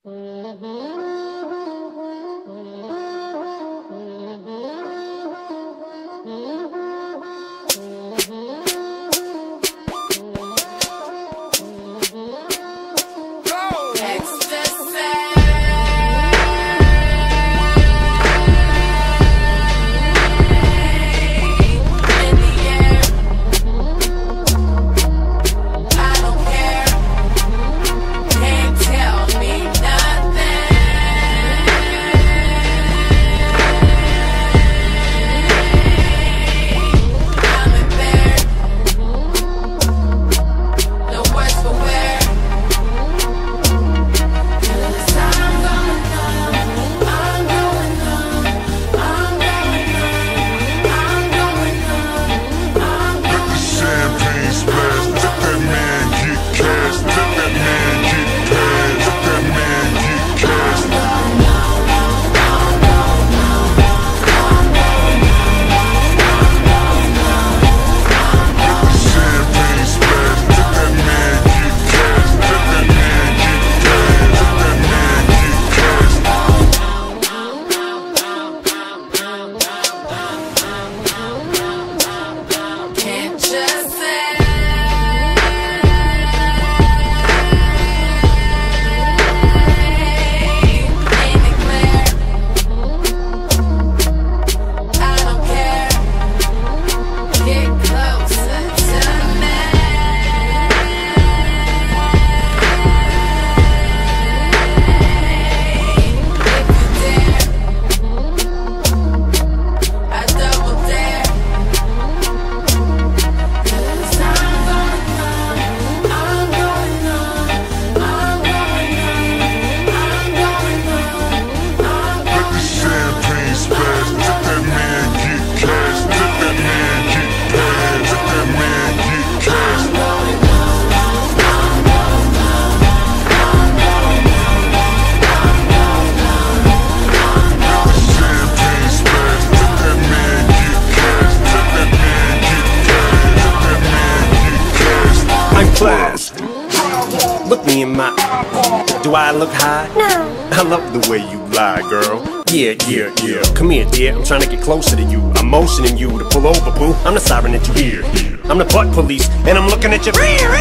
Look me in my eye. Do I look high? No. I love the way you lie, girl. Yeah. Come here, dear. I'm trying to get closer to you. I'm motioning you to pull over, boo. I'm the siren that you hear. I'm the butt police, and I'm looking at your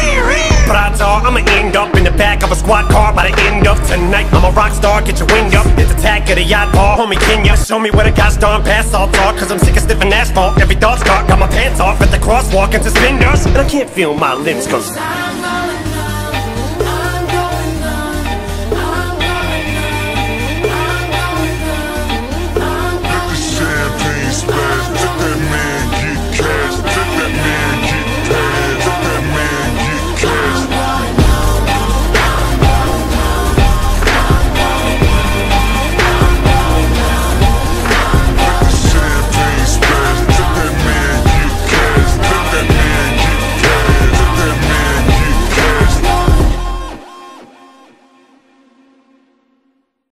But odds are I'ma end up in the back of a squad car by the end of tonight. I'm a rock star, get your wind up. It's attack of the yacht bar, homie, can ya show me where the gosh darn past all talk? Cause I'm sick of sniffing asphalt. Every thought's caught, got my pants off at the crosswalk and suspenders, and I can't feel my limbs cause